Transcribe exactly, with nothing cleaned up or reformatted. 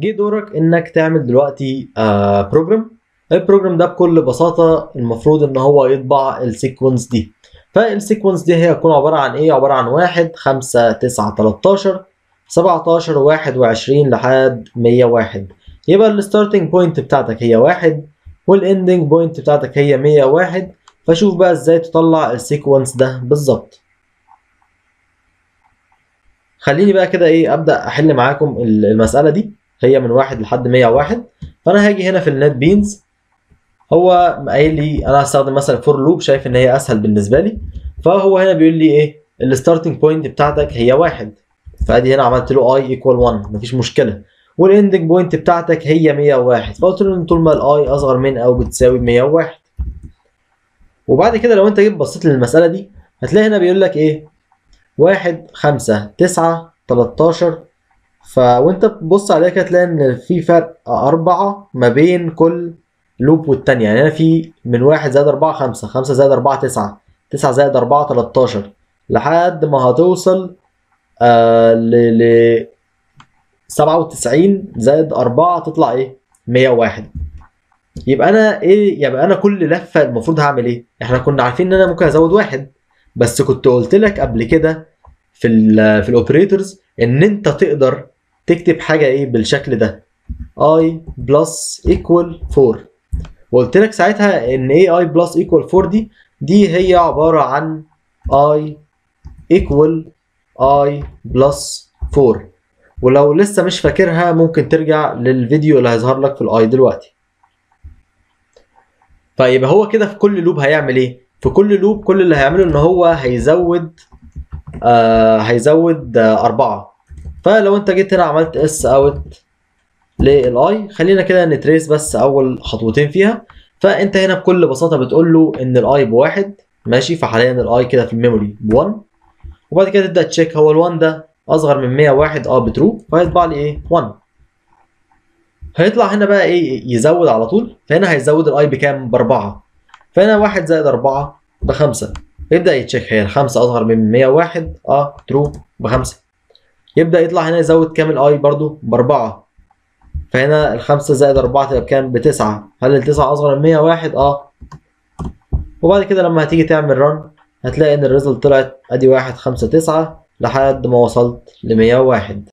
جه دورك انك تعمل دلوقتي آه بروجرام. البروجرام ده بكل بساطه المفروض ان هو يطبع السيكونس دي. فالسيكونس دي هي هتكون عباره عن ايه؟ عباره عن واحد خمسة تسعة تلتاشر سبعتاشر واحد وعشرين لحد مية وواحد. يبقى الستارتنج بوينت بتاعتك هي واحد والاندنج بوينت بتاعتك هي مية وواحد. فشوف بقى ازاي تطلع السيكونس ده بالظبط. خليني بقى كده ايه ابدا احل معاكم المساله دي. هي من واحد لحد مية وواحد. فانا هاجي هنا في النت بينز. هو قايل لي انا هستخدم مثلا فور لوب، شايف ان هي اسهل بالنسبه لي. فهو هنا بيقول لي ايه؟ الستارتنج بوينت بتاعتك هي واحد. فادي هنا عملت له اي ايكوال واحد، مفيش مشكله. والاندنج بوينت بتاعتك هي مية وواحد. فقلت له ان طول ما الاي اصغر من او بتساوي مية وواحد. وبعد كده لو انت جيت بصيت للمساله دي هتلاقي هنا بيقول لك ايه؟ واحد خمسة تسعة تلتاشر. ف وانت بتبص عليها كده تلاقي ان في فرق أربعة ما بين كل لوب والتانية. يعني هنا في من واحد زائد أربعة خمسة، خمسة زائد أربعة تسعة، تسعة زائد أربعة تلتاشر، لحد ما هتوصل آه ل ل سبعة وتسعين زائد أربعة تطلع ايه؟ مية وواحد. يبقى انا ايه؟ يبقى انا كل لفة المفروض هعمل ايه؟ احنا كنا عارفين ان انا ممكن ازود واحد، بس كنت قلت لك قبل كده في ال في الاوبريتورز ان انت تقدر تكتب حاجه ايه بالشكل ده: i plus equal فور. وقلت لك ساعتها ان ايه i plus equal فور دي؟ دي هي عباره عن i equal i plus فور. ولو لسه مش فاكرها ممكن ترجع للفيديو اللي هيظهر لك في الاي دلوقتي. فيبقى هو كده في كل لوب هيعمل ايه؟ في كل لوب كل اللي هيعمله ان هو هيزود آه هيزود آه أربعة. فلو انت جيت هنا عملت اس اوت للاي، خلينا كده نتريس بس اول خطوتين فيها. فانت هنا بكل بساطه بتقول له ان الاي بواحد، ماشي. فحاليا الاي كده في الميموري بواحد. وبعد كده تبدا تشيك هو ال1 ده اصغر من مية وواحد اه بترو، فهيطبع لي ايه؟ واحد. هيطلع هنا بقى ايه؟ يزود على طول. فهنا هيزود الاي بكام؟ باربعة. فهنا واحد زائد أربعة بخمسة. يبدا يتشيك هي الخمسه اصغر من مية وواحد اه ترو بخمسة. يبدا يطلع هنا يزود كام الاي؟ برضو باربعة. فهنا الخمسة زائد أربعة تبقى بكام؟ بتسعة. هل التسعة أصغر من مية وواحد؟ أه. وبعد كده لما هتيجي تعمل رن هتلاقي إن الريزلت طلعت أدي واحد خمسة تسعة لحد ما وصلت لمية وواحد.